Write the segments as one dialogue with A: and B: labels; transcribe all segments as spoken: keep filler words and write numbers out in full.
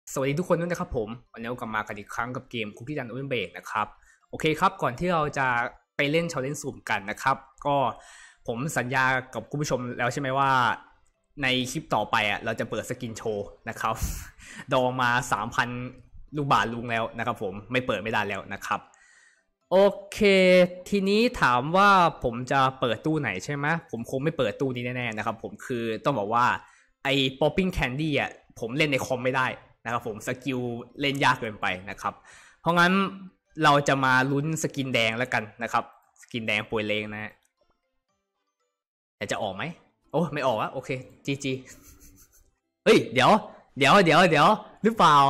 A: สวัสดีทุกคนด้วยนะครับผมวันนี้เรากลับมากันอีกครั้งกับเกมคุกกี้ดันโอเพนเบรกนะครับโอเคครับก่อนที่เราจะไปเล่นชาเลนจ์สุ่มกันนะครับก็ผมสัญญากับคุณผู้ชมแล้วใช่ไหมว่าในคลิปต่อไปอ่ะเราจะเปิดสกินโชว์นะครับดองมา สามพัน ลูกบาทลุงแล้วนะครับผมไม่เปิดไม่ได้แล้วนะครับโอเคทีนี้ถามว่าผมจะเปิดตู้ไหนใช่ไหมผมคงไม่เปิดตู้นี้แน่ๆนะครับผมคือต้องบอกว่าไอ้ popping candy อ่ะผมเล่นในคอมไม่ได้นะครับผมสกิลเล่นยากเกินไปนะครับเพราะงั้นเราจะมาลุ้นสกินแดงแล้วกันนะครับสกินแดงป่วยเลงนะแต่จะออกไหมโอ้ไม่ออกวะโอเคจีจีเฮ้ยเดี๋ยวเดี๋ยวเดี๋ยวเดี๋ยวหรือเปล่า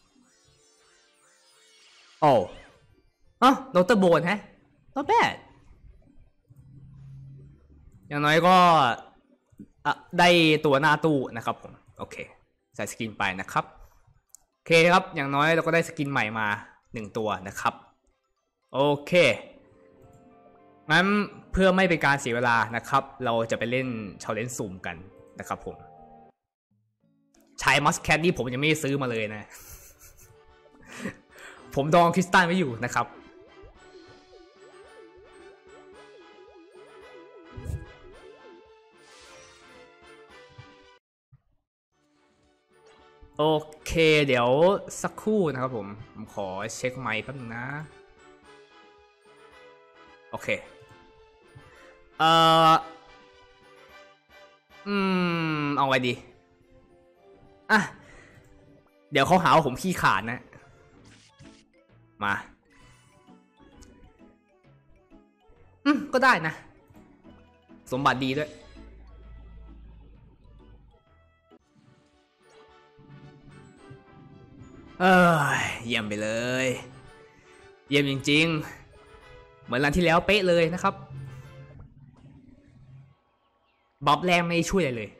A: โอ้อ๋อโนตโบนฮะ not bad อย่างน้อยก็ได้ตัวหน้าตู้นะครับผมโอเคใส่สกินไปนะครับโอเคครับอย่างน้อยเราก็ได้สกินใหม่มาหนึ่งตัวนะครับโอเคงั้นเพื่อไม่เป็นการเสียเวลานะครับเราจะไปเล่นชาเลนจ์สุ่มกันนะครับผมชายมัสแคทนี่ผมยังไม่ซื้อมาเลยนะ ผมดองคริสตัลไว้อยู่นะครับโอเคเดี๋ยวสักครู่นะครับผมผมขอเช็คไมค์แป๊บนึงนะโอเคเอ่ออืมเอาไงดีอ่ะเดี๋ยวเขาหาว่าผมขี้ขลาดนะมาอืมก็ได้นะสมบัติดีด้วยเออเยี่ยมไปเลยเยี่ยมจริงๆเหมือนรันที่แล้วเป๊ะเลยนะครับบ๊อบแรงไม่ช่วยอะไรเลย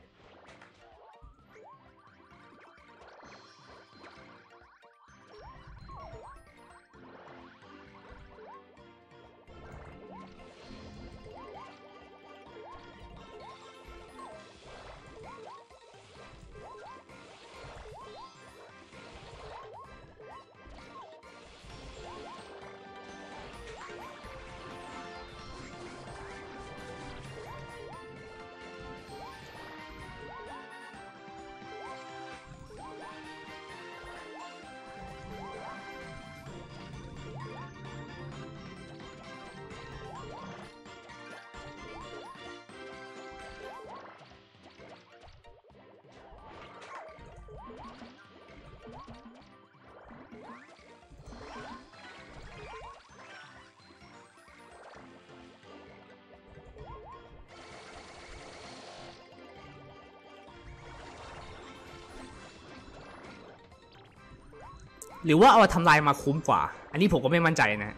A: หรือว่าเอาทำลายมาคุ้มกว่าอันนี้ผมก็ไม่มั่นใจนะ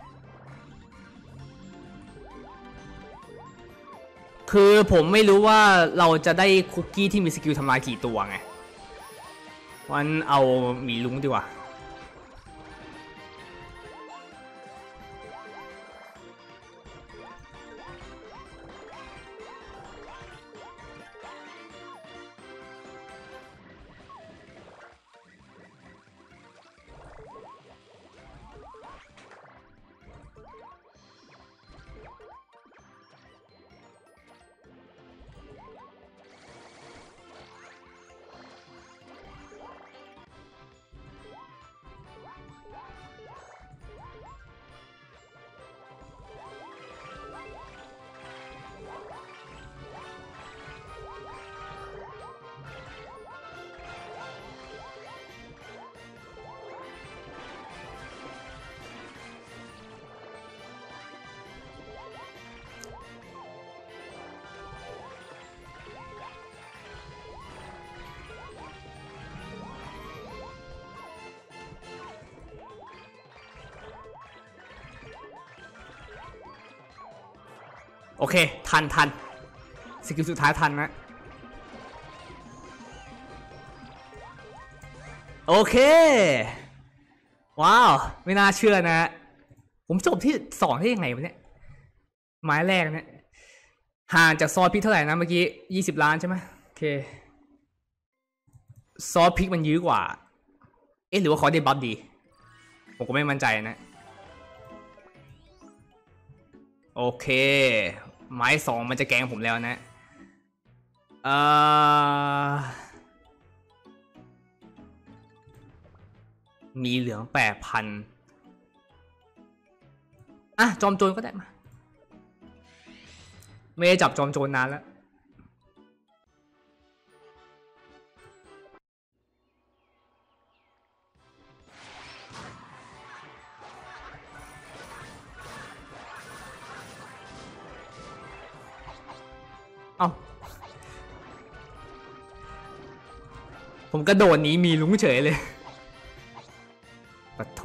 A: คือผมไม่รู้ว่าเราจะได้คุกกี้ที่มีสกิลทำลายกี่ตัวไงวันเอาหมีลุงดีกว่าโอเคทันทันสกิลสุดท้ายทันนะโอเคว้าวไม่น่าเชื่อนะผมจบที่สองได้ยังไงวะเนี่ยไม้แรกเนี่ยห่างจากซอสพริกเท่าไหร่นะเมื่อกี้ยี่สิบล้านใช่ไหมโอเคซอสพริกมันยื้อกว่าอ๊ะหรือว่าเขาได้บัฟดีผมก็ไม่มั่นใจนะโอเคไม้สองมันจะแกงผมแล้วนะเอ่อมีเหลืองแปดพันอ่ะจอมโจรก็ได้มาไม่ได้จับจอมโจรนานแล้วเอ้าผมกระโดดหนีมีลุงเฉยเลยปะโถ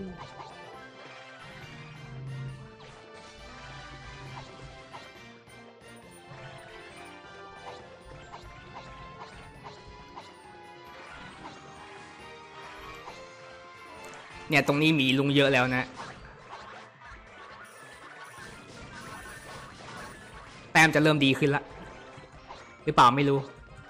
A: เนี่ยตรงนี้มีลุงเยอะแล้วนะแต้มจะเริ่มดีขึ้นละหรือเปล่าไม่รู้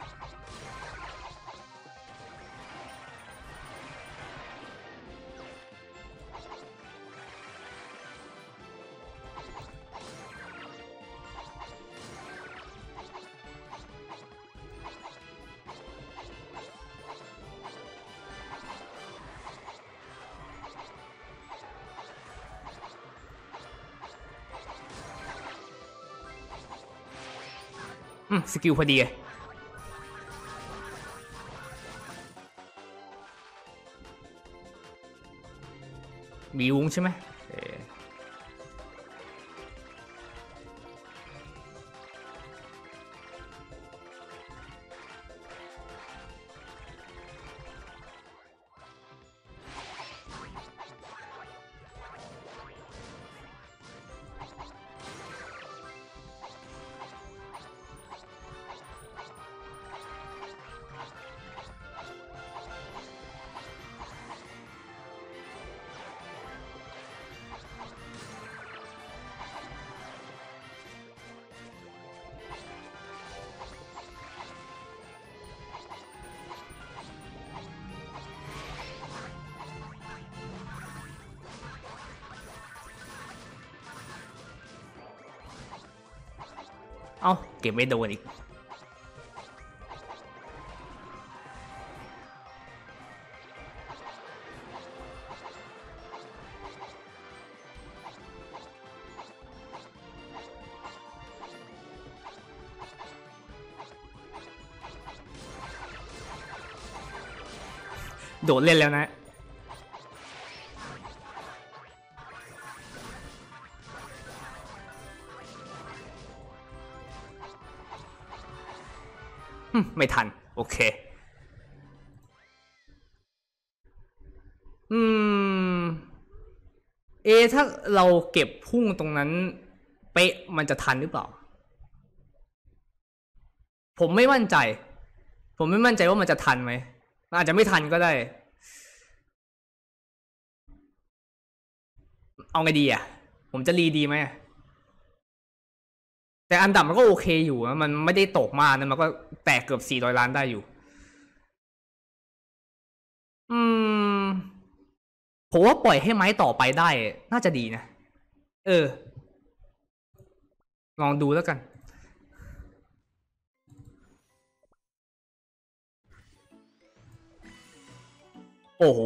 A: อืมสกิลพอดีมีวุ้งใช่ไหมเอ้าเก็บไม่โดนอีกโดดเล่นแล้วนะไม่ทันโอเคอืมเอถ้าเราเก็บพุ่งตรงนั้นเป๊ะมันจะทันหรือเปล่าผมไม่มั่นใจผมไม่มั่นใจว่ามันจะทันไหมมันอาจจะไม่ทันก็ได้เอาไงดีอ่ะผมจะรีดีไหมแต่อันดับมันก็โอเคอยู่นะมันไม่ได้ตกมากนะมันก็แตกเกือบสี่ร้อยล้านได้อยู่อืมผมว่าปล่อยให้ไม้ต่อไปได้น่าจะดีนะเออลองดูแล้วกันโอ้โห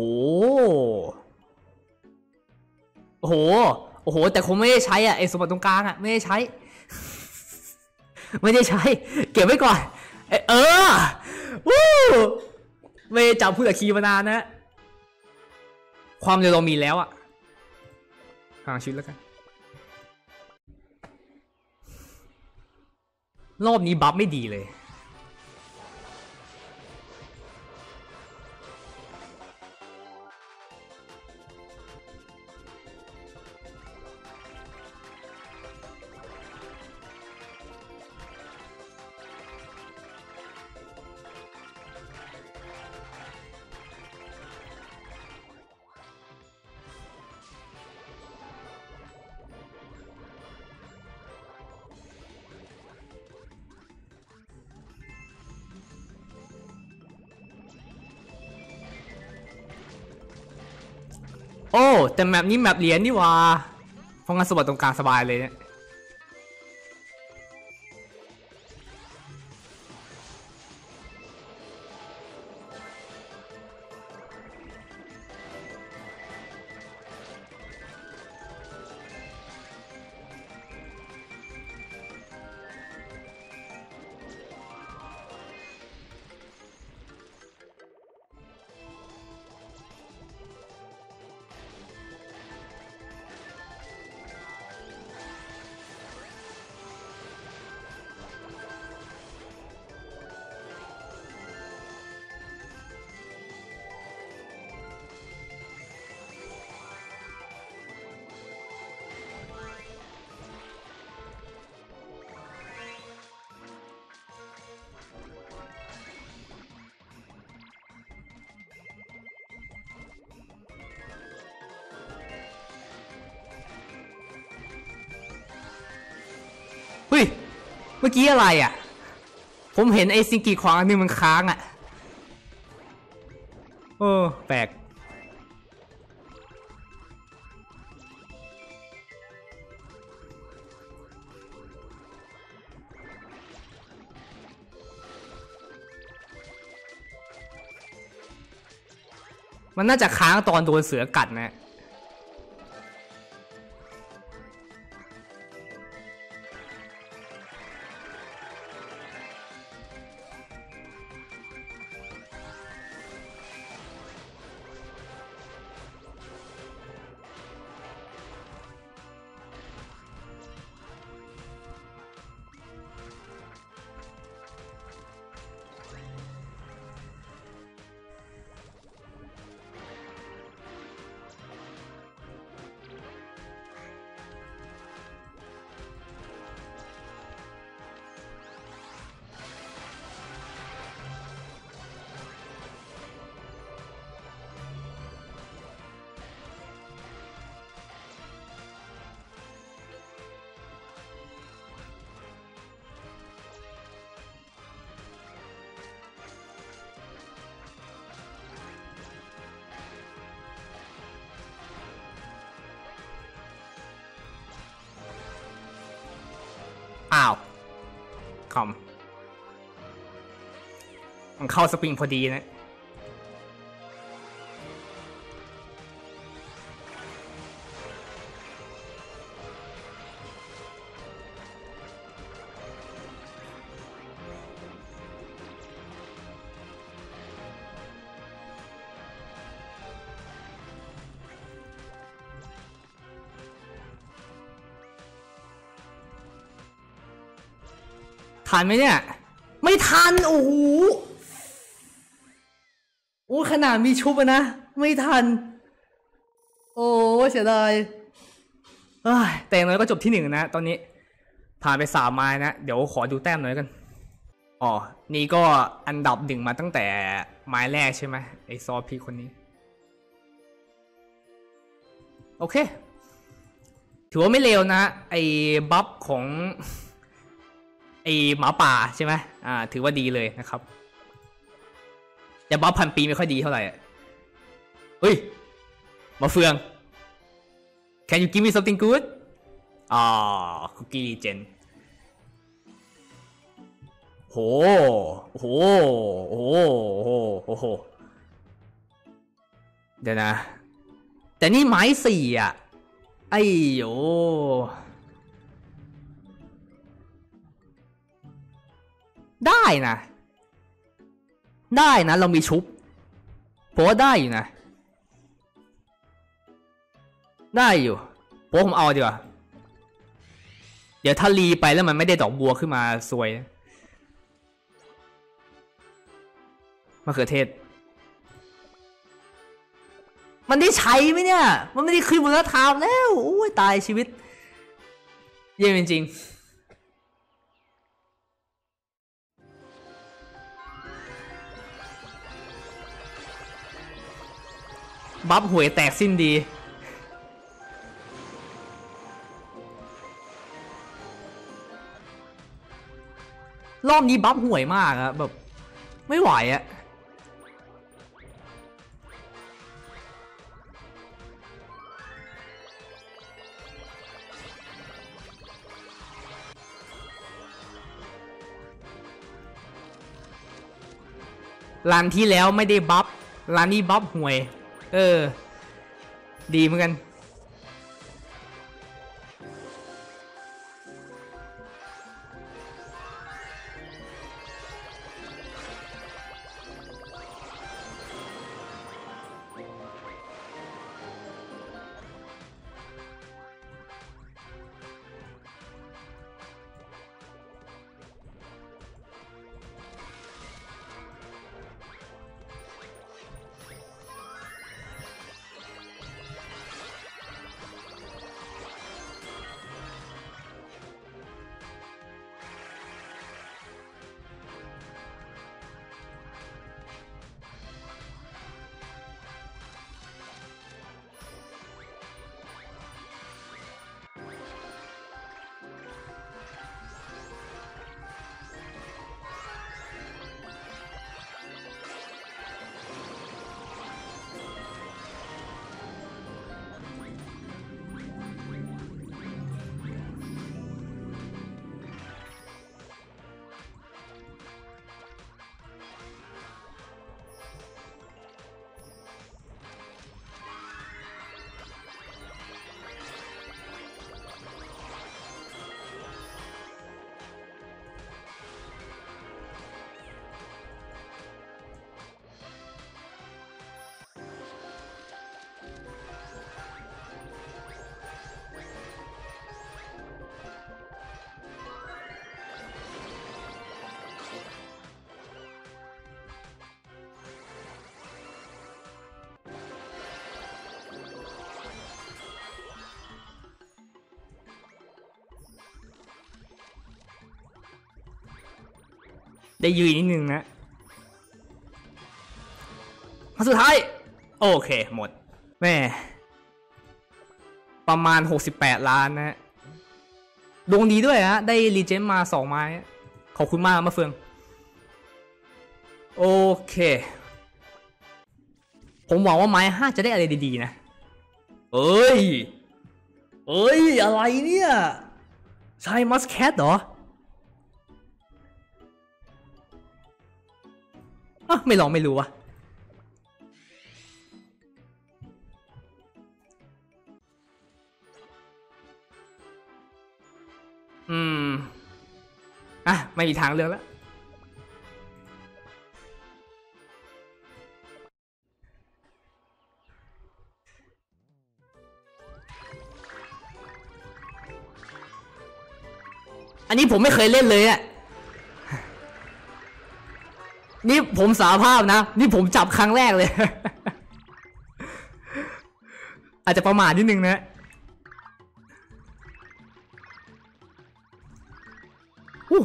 A: โอ้โหโอ้โหแต่คงไม่ได้ใช้อ่ะไอ้สมบัติตรงกลางอ่ะไม่ได้ใช้ไม่ได้ใช้เก็บไว้ก่อนเออวู้ไม่จับผู้ตะคีมานานนะความเร็วเรามีแล้วอ่ะกลางชีวิตแล้วกันรอบนี้บัฟไม่ดีเลยโอ้แต่แมปนี้แมปเหรียญนี่ว่าฟองกันสวัสดตรงกลางสบายเลยเนี่ยเฮ้ยเมื่อกี้อะไรอ่ะผมเห็นไอ้ซิงกีขวางอันนึงมันค้างอ่ะเออแปลกมันน่าจะค้างตอนโดนเสือกัดนะอ้าวคอมมันเข้าสปริงพอดีนะทันไหมเนี่ยไม่ทันโอ้โหโอ้ขนาดมีชุบนะไม่ทันโอ้เสียดายแต่อย่างน้อยก็จบที่หนึ่งนะตอนนี้ผ่านไปสามไม้นะเดี๋ยวขอดูแต้มหน่อยกันอ๋อนี่ก็อันดับหนึ่งมาตั้งแต่ไม้แรกใช่ไหมไอซอพีคนนี้โอเคถือว่าไม่เลวนะไอบัฟของไอหมาป่าใช่ไหมอ่าถือว่าดีเลยนะครับแต่บัฟพันปีไม่ค่อยดีเท่าไหร่เฮ้ยมาเฟือง Can you give me something good อ่าคุกกี้เจนโหโหโหโหโหโหเดี๋ยวนะแต่นี่ไม้สี่อ่ะไอ้โยได้นะได้นะเรามีชุบเพราะว่าได้อยู่นะได้อยู่เพราะผมเอาดีกว่าเดี๋ยวถ้ารีไปแล้วมันไม่ได้ดอกบัวขึ้นมาซวยมะเขือเทศมันได้ใช้ไหมเนี่ยมันไม่ได้ขึ้นบนหน้าทามแล้วโอ้ยตายชีวิตเยี่ยมจริงบัฟหวยแตกสิ้นดีรอบนี้บัฟห่วยมากอะแบบไม่ไหวอะร้านที่แล้วไม่ได้บัฟร้านนี้บัฟห่วยเออดีเหมือนกันได้ยืนนิดนึงนะมาสุดท้ายโอเคหมดแม่ประมาณหกสิบแปดล้านนะดวงดีด้วยฮะได้รีเจนมาสองไม้ขอบคุณมากมะเฟืองโอเคผมหวังว่าไม้ห้าจะได้อะไรดีๆนะเอ้ยเอ้ยอะไรเนี่ยใช่มัสแคทเหรออ่ะไม่ลองไม่รู้วะอืมอ่ะไม่มีทางเลือกแล้วอันนี้ผมไม่เคยเล่นเลยอะนี่ผมสารภาพนะนี่ผมจับครั้งแรกเลย อาจจะประมาทนิดนึงนะอู้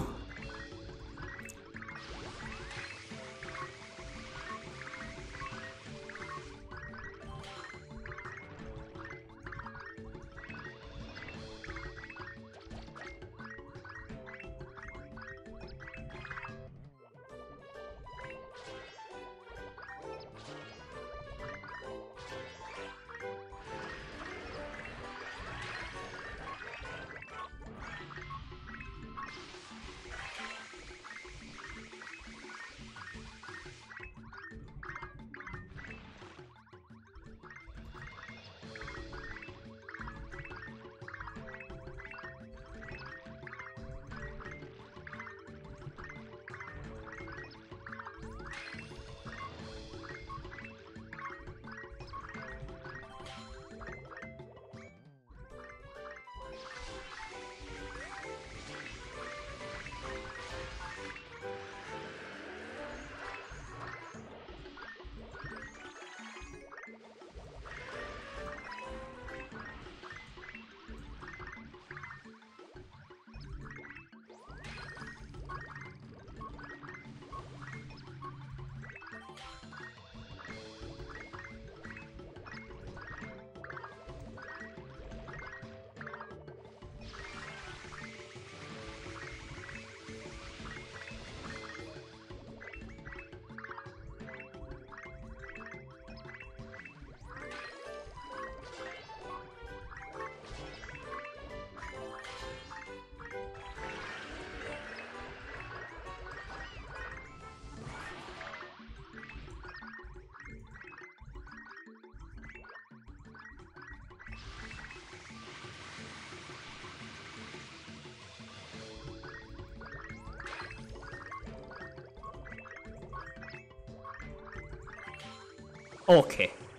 A: โอเค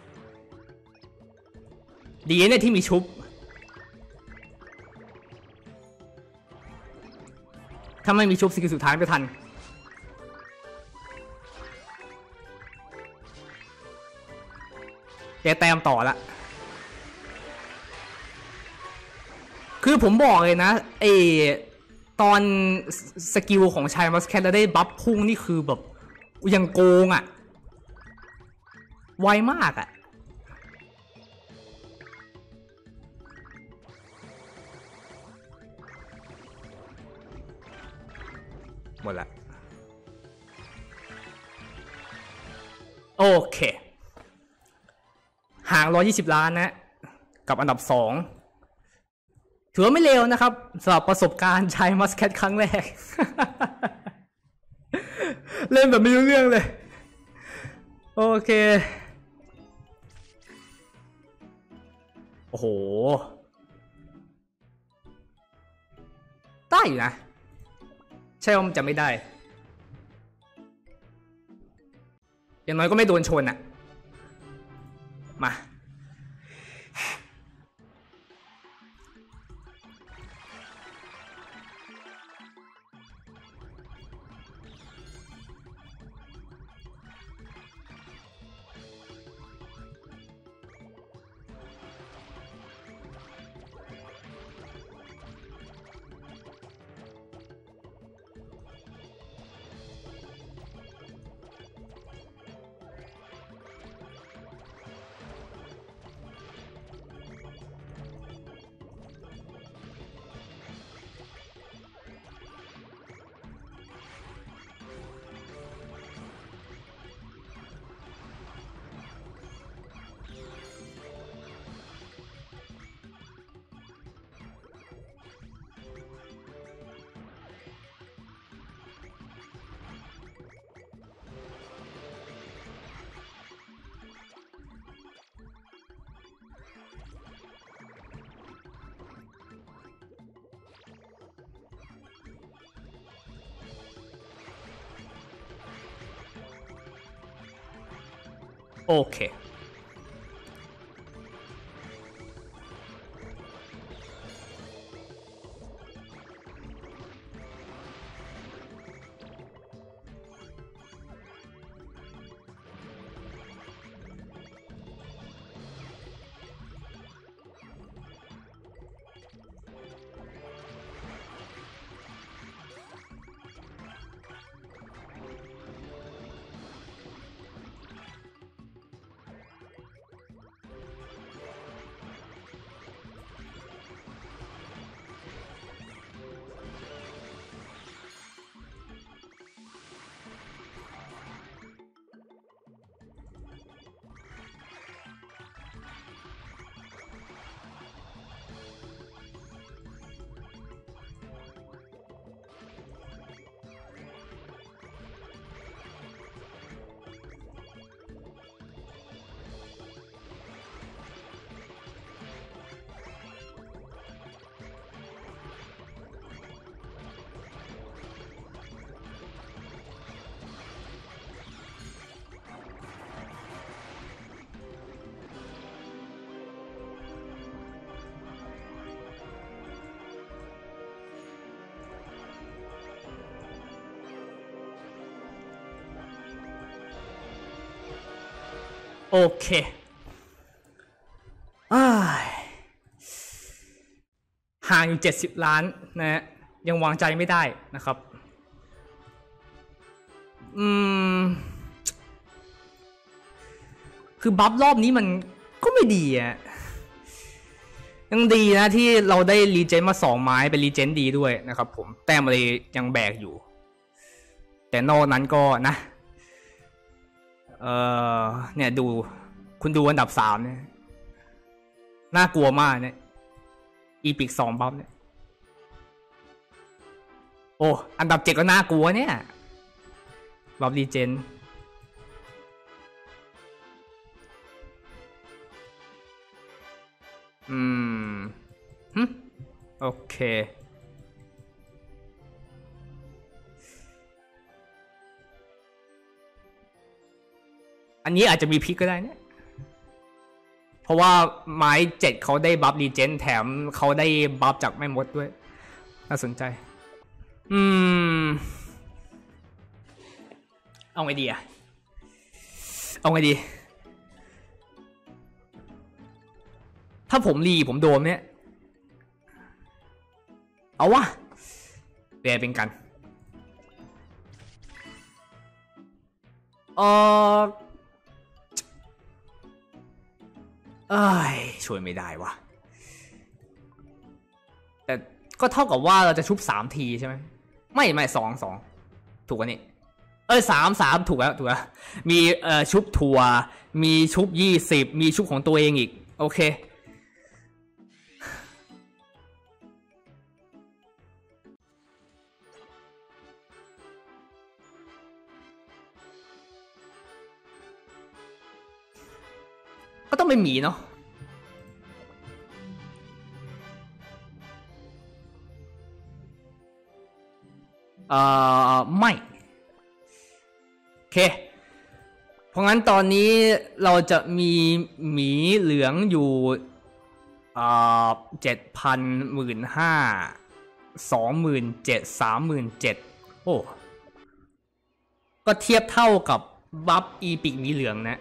A: ดีเนี่ยที่มีชุบถ้าไม่มีชุบสกิลสุดท้ายไม่ทันแกแต้มต่อละคือผมบอกเลยนะไอตอนสกิลของชายมัสแคทแล้วได้บัฟพุ่งนี่คือแบบยังโกงอ่ะไวมากอ่ะหมดละโอเคห่างหนึ่งร้อยยี่สิบล้านนะกับอันดับสองถือว่าไม่เลวนะครับสำหรับประสบการณ์ใช้มัสแคทครั้งแรก เล่นแบบไม่รู้เรื่องเลยโอเคโอ้โหได้อยู่นะใช่ว่ามันจะไม่ได้อย่างน้อยก็ไม่โดนชนอะมาโอเคโอเคห่างอยู่เจ็ดสิบล้านนะฮะยังวางใจไม่ได้นะครับอืมคือบัฟรอบนี้มันก็ไม่ดีอะยังดีนะที่เราได้รีเจนมาสองไม้เป็นรีเจนดีด้วยนะครับผมแต้มอะไรยังแบกอยู่แต่นอกนั้นก็นะเออเนี่ยดูคุณดูอันดับสามเนี่ยน่ากลัวมากเนี่ยอีพิกสองบัฟเนี่ยโอ้อันดับเจ็ดก็น่ากลัวเนี่ยบัฟรีเจนอืมฮึโอเคอันนี้อาจจะมีพลิกก็ได้เนี่ยเพราะว่าไม้เจ็ดเขาได้บัฟรีเจนแถมเขาได้บัฟจากแม่มดด้วยน่าสนใจอืมเอาไงดีอะเอาไงดีถ้าผมรีผมโดนเนี่ยเอาวะแปลเป็นกันเออเอ้ยช่วยไม่ได้วะแต่ก็เท่ากับว่าเราจะชุบสามทีใช่ไหมไม่ไม่สองสองถูกกว่านี่เออสามสามถูกแล้วถูกแล้วมีเอ่อชุบทัวมีชุบยี่สิบมีชุบของตัวเองอีกโอเคก็ต้องเป็นหมีเนาะเอ่อไม่โอเคเพราะงั้นตอนนี้เราจะมีหมีเหลืองอยู่เอ่อเจ็ดพันหมื่นห้าสองหมื่นเจ็ดสามหมื่นเจ็ดโอ้ก็เทียบเท่ากับบัฟอีปิกหมีเหลืองนะ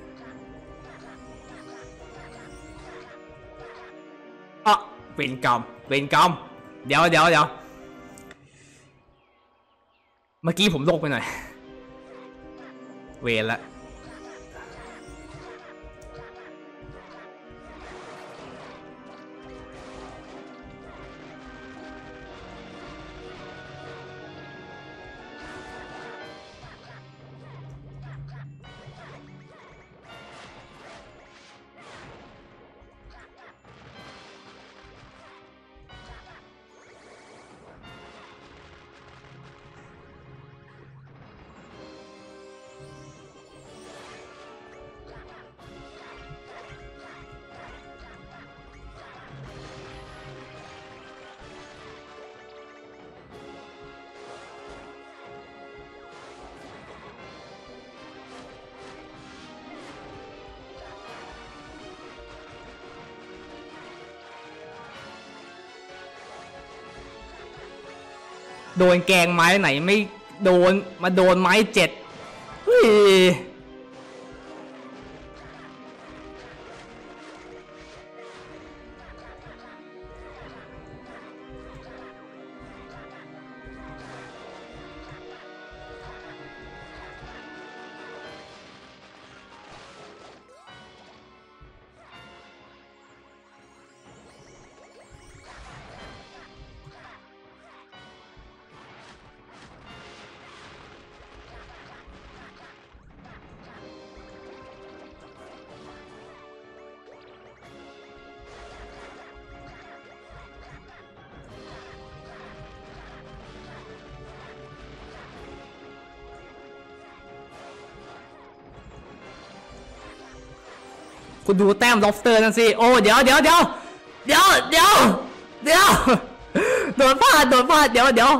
A: อ่ะเป็นกรรมเป็นกรรมเดี๋ยวเดี๋ยวเดี๋ยวเมื่อกี้ผมโลกไปหน่อยเวรละโดนแกงไม้ไหนไม่โดนมาโดนไม้เจ็ดเฮ้ยคุณดูแต้ม lobster นั่นสิโอ้เดี๋ยวเดี๋ยวเดี๋ยวเดี๋ยวเดี๋ยวเดี๋ยวโดนพลาดโดนพลาดเดี๋ยวเดี๋ยว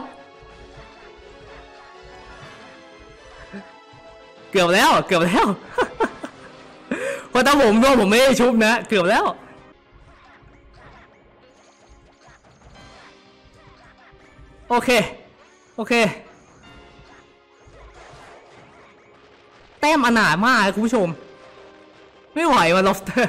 A: เกือบแล้วเกือบแล้วเพราะถ้าผมโดนผมไม่ได้ชุบนะเกือบแล้วโอเคโอเคแต้มอนาถมากคุณผู้ชมไม่ไหวว่ะ lobster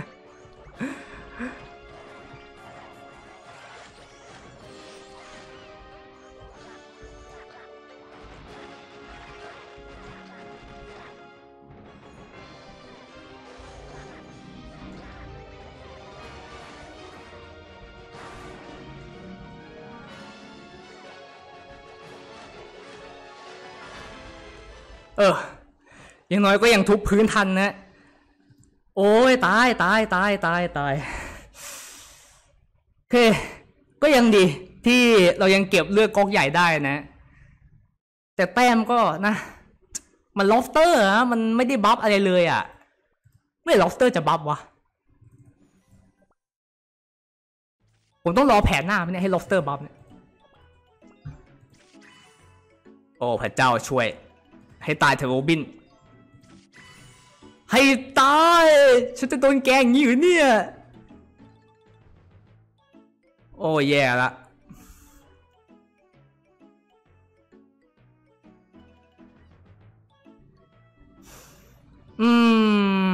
A: เอออย่างน้อยก็ยังทุบพื้นทันนะโอ้ยตายตายตายตายตายโอเคก็ยังดีที่เรายังเก็บเลือกก๊อกใหญ่ได้นะแต่แต้มก็นะมันล็อบสเตอร์อะมันไม่ได้บัฟอะไรเลยอ่ะไม่ล็อบสเตอร์จะบัฟวะผมต้องรอแผนหน้าไหมเนี่ยให้ล็อบสเตอร์บัฟเนี่ยโอ้พระเจ้าช่วยให้ตายเถอะโรบินให้ตายฉันจะโดนแกงอย่างนี้อยู่เนี่ยโอ้แย่ละอืม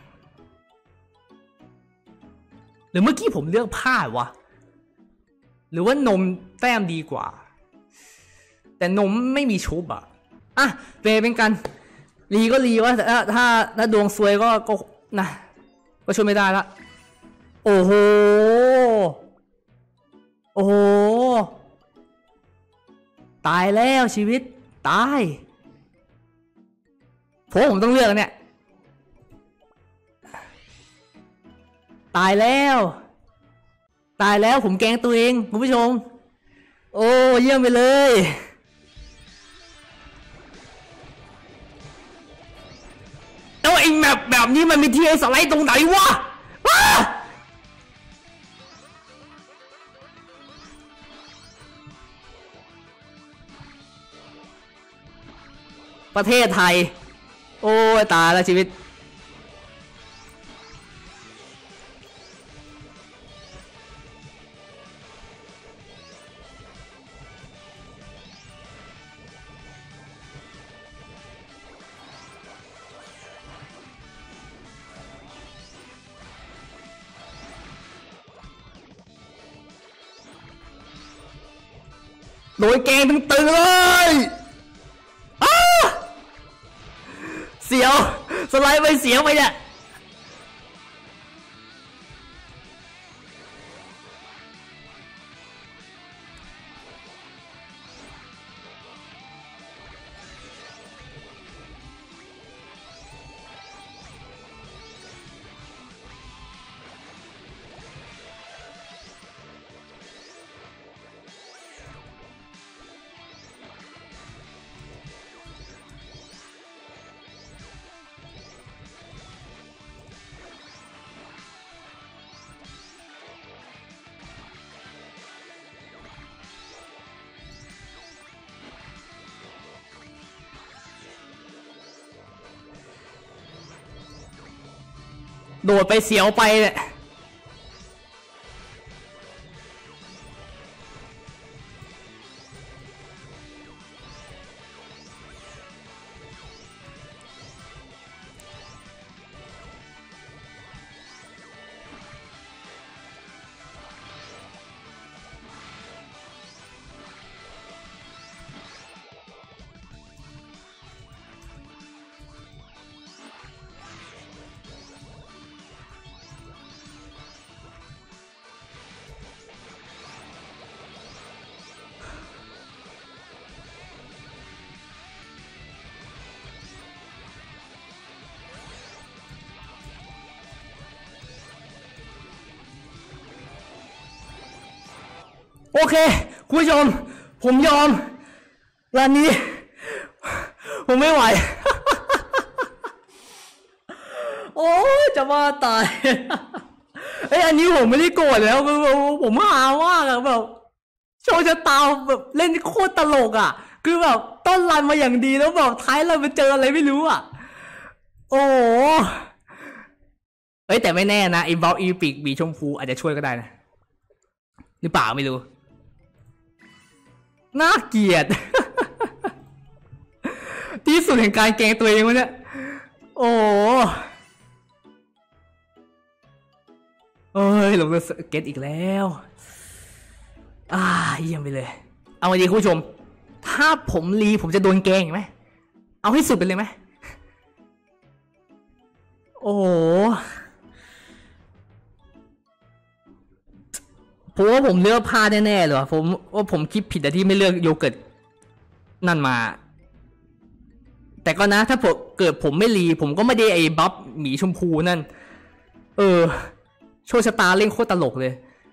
A: หรือเมื่อกี้ผมเลือกผ้าวะหรือว่านมแต้มดีกว่าแต่นมไม่มีชุบอ่ะอ่ะเปเป็นกันรีก็รีว่าถ้าถ้าถ้าดวงซวยก็ก็นะก็ช่วยไม่ได้ละโอ้โหโอ้โหตายแล้วชีวิตตายผมผมต้องเลือกเนี่ยตายแล้วตายแล้วผมแกล้งตัวเองคุณผู้ชมโอ้เยี่ยมไปเลยแล้วไอ้แมปแบบนี้มันมีที่ไอ้สไลด์ตรงไหนวะประเทศไทยโอ้ตายแล้วชีวิตโดยแกงตึงๆเลยเสียวสไลด์ไปเสียวไปเนี่ยโดดไปเสียวไปเนี่ยโอเคคุณผู้ชมผมยอมร้านนี้ผมไม่ไหวโอ้จะมาตายไอ้อันนี้ผมไม่ได้โกรธแล้วคือผมหามากอะแบบโชว์ชะตาแบบเล่นโคตรตลกอะคือแบบต้นรันมาอย่างดีแล้วแบบท้ายรันมาเจออะไรไม่รู้อะโอ้เฮ้ยแต่ไม่แน่นะไอ้บอลอีปิกบีชมพูอาจจะช่วยก็ได้นะหรือเปล่าไม่รู้น่าเกลียดที่สุดแห่งการแกล้งตัวเองวะเนี่ยโอ้เอ้ยลงมาเก็ตอีกแล้วอ่าเยี่ยมไปเลยเอาไงดีคุณผู้ชมถ้าผมรีผมจะโดนแกล้งไหมเอาให้สุดไปเลยไหมโอ้ผมว่าผมเลือกพลาดแน่ๆเลยผมว่าผมคิดผิดแต่ที่ไม่เลือกโยเกิร์ตนั่นมาแต่ก็นะถ้าผมเกิดผมไม่รีผมก็ไม่ได้ไอ้บัฟหมีชมพูนั่นเออโชคชะตาเล่นโคตรตลกเลย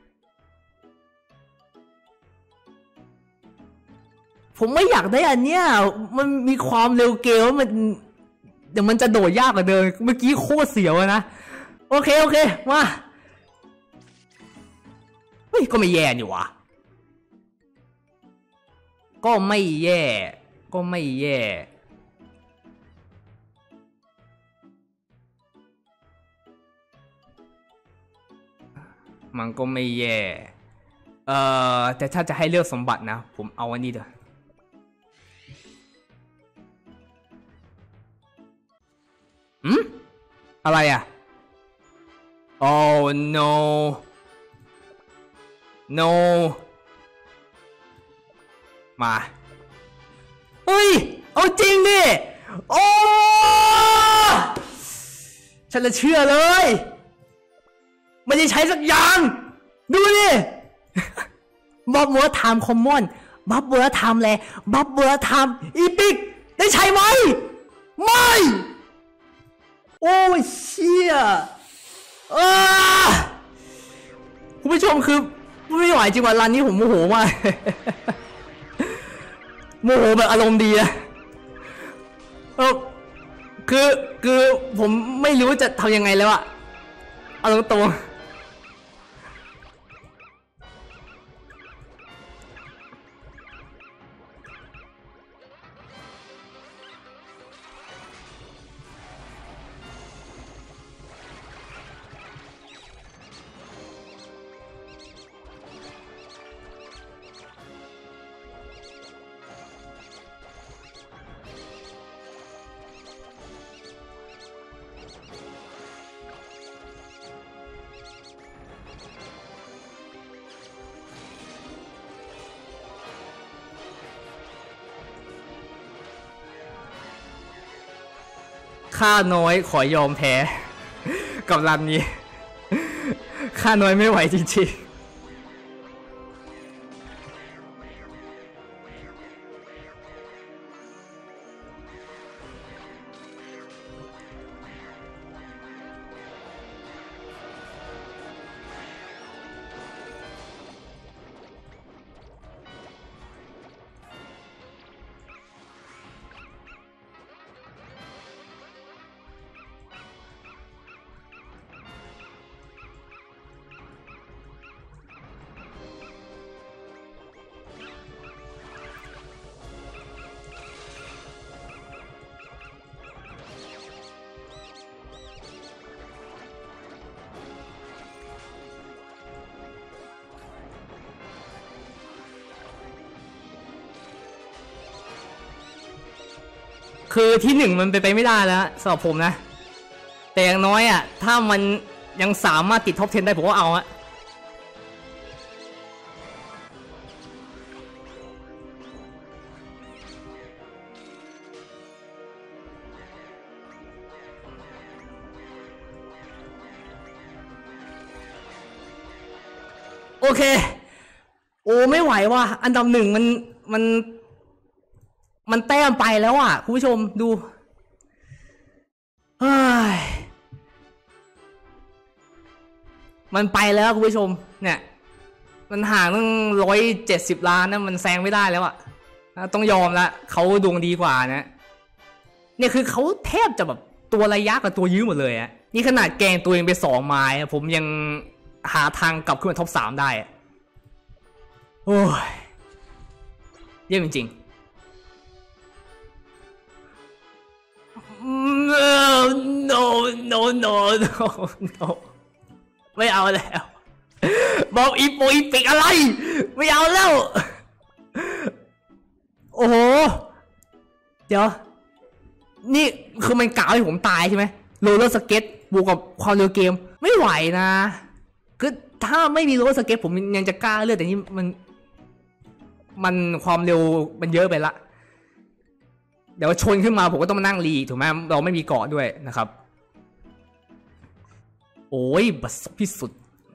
A: ผมไม่อยากได้อันเนี้ยมันมีความเร็วเกมมันเดี๋ยวมันจะโดดยากกว่าเดิมเมื่อกี้โคตรเสียวนะโอเคโอเคมาเฮ้ยก็ไม่แย่นี่วะก็ไม่แย่ก็ไม่แย่มันก็ไม่แย่เอ่อแต่ถ้าจะให้เลือกสมบัตินะผมเอาอันนี้เด้ออืมอะไรอ่ะ oh no no มาเฮ้ยเอาจริงดิโอ้ฉันจะเชื่อเลยไม่ได้ใช้สักอย่างดูดิบัฟเวอร์ไทม์คอมมอนบัฟเวอร์ไทม์เลยบัฟเวอร์ไทม์อีพิกได้ใช้ไหมไม่โอ้ยเชี่ยคุณผู้ชมคือไม่ไหวจริงวันรันนี้ผมโมโหมากโมโหแบบอารมณ์ดีอะเออคือคือผมไม่รู้จะทำยังไงแล้วอะเอาตรงๆค่าน้อยขอยอมแพ้กับรันนี้ค่าน้อยไม่ไหวจริงๆคือที่หนึ่งมันไปไปไม่ได้แล้วสำหรับผมนะแต่อย่างน้อยอ่ะถ้ามันยังสามารถติดท็อปสิบได้ผมก็เอาอะโอเคโอ้ไม่ไหวว่ะอันดับหนึ่งมันมันมันแต้มไปแล้วอ่ะคุณผู้ชมดูเฮ้ยมันไปแล้วคุณผู้ชมเนี่ยมันห่างตั้งร้อยเจ็ดสิบล้านนะมันแซงไม่ได้แล้วอ่ะต้องยอมละเขาดวงดีกว่านะเนี่ยคือเขาแทบจะแบบตัวระยะกับตัวยื้อหมดเลยอ่ะนี่ขนาดแกงตัวเองไปสองไม้ผมยังหาทางกลับขึ้นมาท็อปสามได้อ่ะโอ้ยเยี่ยมจริงๆno no no no no ไม่เอาแล้วบอกอีโปอีปิกอะไรไม่เอาแล้วโอ้โหเดี๋ยวนี่คือมันกล่าวให้ผมตายใช่ไหมโรลเลอร์สเก็ตบวกกับความเร็วเกมไม่ไหวนะคือถ้าไม่มีโรลเลอร์สเก็ตผมยังจะกล้าเลือกแต่นี่มันมันความเร็วมันเยอะไปละเดี๋ยวชนขึ้นมาผมก็ต้องมานั่งรีถูกไหมเราไม่มีเกาะด้วยนะครับโอ้ยบัสพิสุด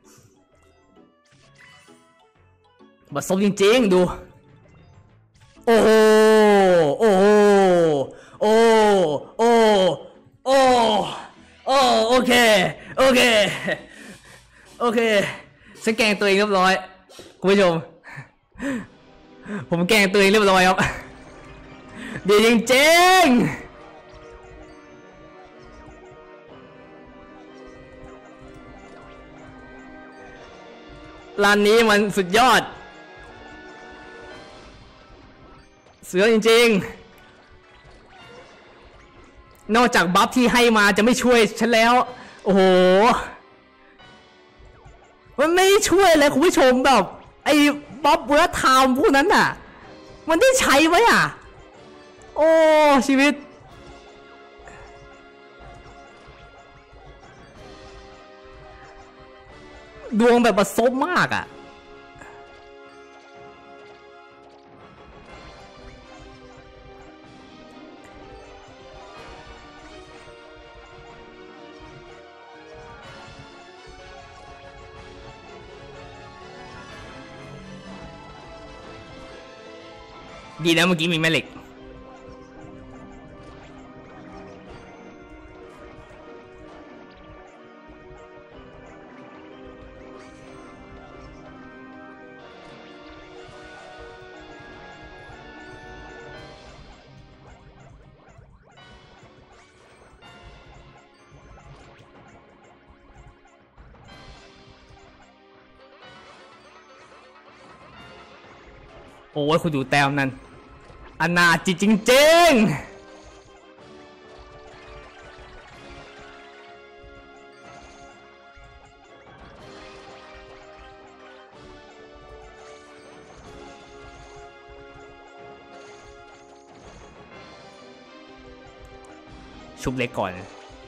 A: บัสจริงๆดูโอ้โหโอ้โหโอ้โอ้โอ้โอ้โอเคโอเคโอเคฉันแกล้งตัวเองเรียบร้อยคุณผู้ชมผมแกล้งตัวเองเรียบร้อยครับดีจริงๆร้านนี้มันสุดยอดเสือจริงๆนอกจากบัฟที่ให้มาจะไม่ช่วยฉันแล้วโอ้โหมันไม่ช่วยเลยคุณผู้ชมแบบไอ้บ๊อบเวอร์ไทม์พวกนั้นน่ะมันได้ใช้ไหมอ่ะโอ้ชีวิตดวงแบบประสบมากอ่ะดีนะเมื่อกี้มีแม่เหล็กโอ้ยคุณดูแต้มนั้นอนาจจริงๆชุบเล็กก่อน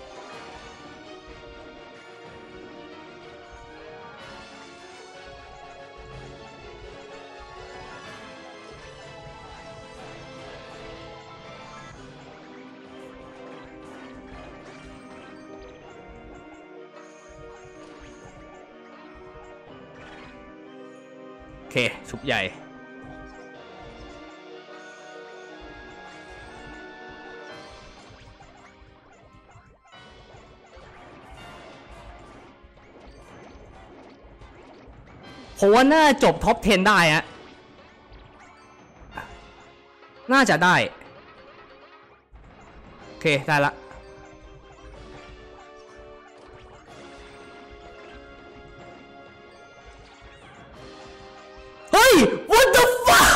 A: โอเคชุบใหญ่ผมว่าน่าจบท็อปสิบได้ฮะน่าจะได้โอเคได้ละWhat the fuck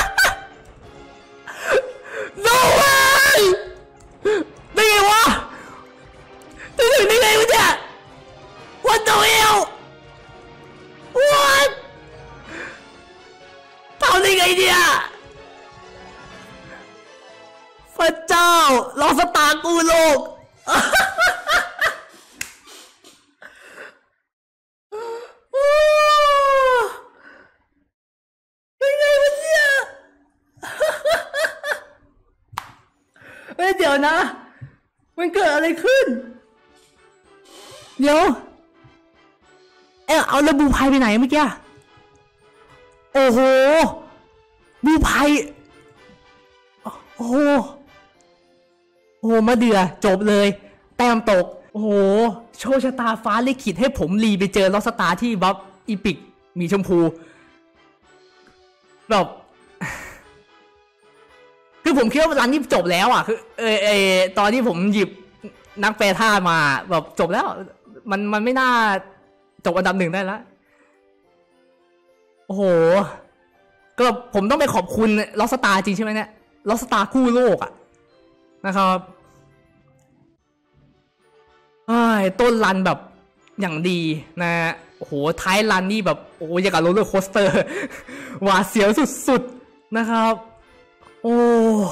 A: No way ได้ไงวะได้ถึงได้ไงวะเนี่ย What the hell What ทำได้ไงเนี่ยพระเจ้าลองสตาร์กูโลกเดี๋ยวนะมันเกิดอะไรขึ้นเดี๋ยวเออเอาแล้วบูไพไปไหนเมื่อกี้โอ้โหบูไพโอ้โหโอ้โหมาเดือจบเลยแต้มตกโอ้โหโชคชะตาฟ้าลิขิตให้ผมรีไปเจอล็อกสตาร์ที่บัฟอีพิกมีชมพูแบบคือผมคิดว่ารันนี้จบแล้วอ่ะคือเออเออตอนที่ผมหยิบนักแปรธาตุมาแบบจบแล้วมันมันไม่น่าจบอันดับหนึ่งได้แล้วโอ้โหก็ผมต้องไปขอบคุณล็อกสตาร์จริงใช่ไหมเนี่ยล็อกสตาร์คู่โลกอ่ะนะครับต้นรันแบบอย่างดีนะโอ้โหท้ายรันนี่แบบโอ้ยอย่างกับโรลเลอร์โคสเตอร์หวาดเสียวสุดๆนะครับโอ้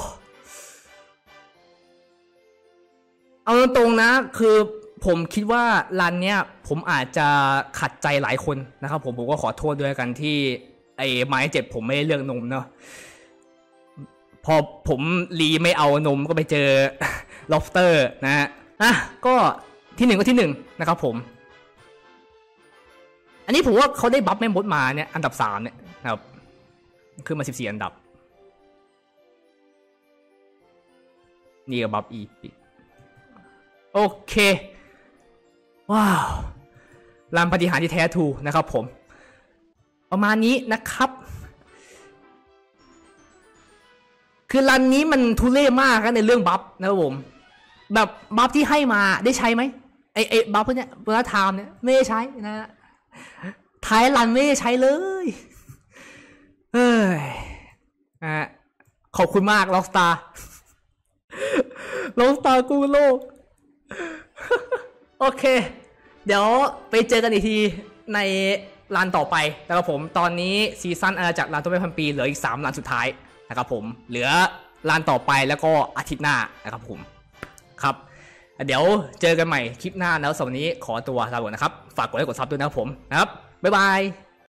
A: เอาตรงๆนะคือผมคิดว่ารันเนี้ยผมอาจจะขัดใจหลายคนนะครับผมผมก็ขอโทษด้วยกันที่ไอ้ไม้เจ็บผมไม่ได้เลือกนมเนาะพอผมรีไม่เอานมก็ไปเจอล็อบสเตอร์นะฮะอ่ะก็ที่หนึ่งก็ที่หนึ่งนะครับผมอันนี้ผมว่าเขาได้บัฟแม่มดมาเนี่ยอันดับสามเนี่ยนะครับขึ้นมาสิบสี่อันดับนี่ก็บัฟอีกโอเคว้าวลำปฏิหารที่แท้ทูนะครับผมประมาณนี้นะครับคือรันนี้มันทุเรศมากนะในเรื่องบัฟนะครับผมแบบบัฟที่ให้มาได้ใช้ไหมไอไอบัฟพวกเนี้ยเวลาไทม์เนี่ยไม่ได้ใช้นะท้ายรันไม่ได้ใช้เลยเอ้ยอ่ะขอบคุณมากล็อกสตาร์ล็อกสตาร์กูโลกโอเคเดี๋ยวไปเจอกันอีกทีในรันต่อไปนะครับผมตอนนี้ซีซั่นอาณาจักรรันตัวไม่พันปีเหลืออีกสามรันสุดท้ายนะครับผมเหลือรันต่อไปแล้วก็อาทิตย์หน้านะครับผมครับเดี๋ยวเจอกันใหม่คลิปหน้าแล้วสำหรับวันนี้ขอตัวลาไปก่อนนะครับฝากกดไลค์กดซับด้วยนะครับผมนะครับบ๊ายบาย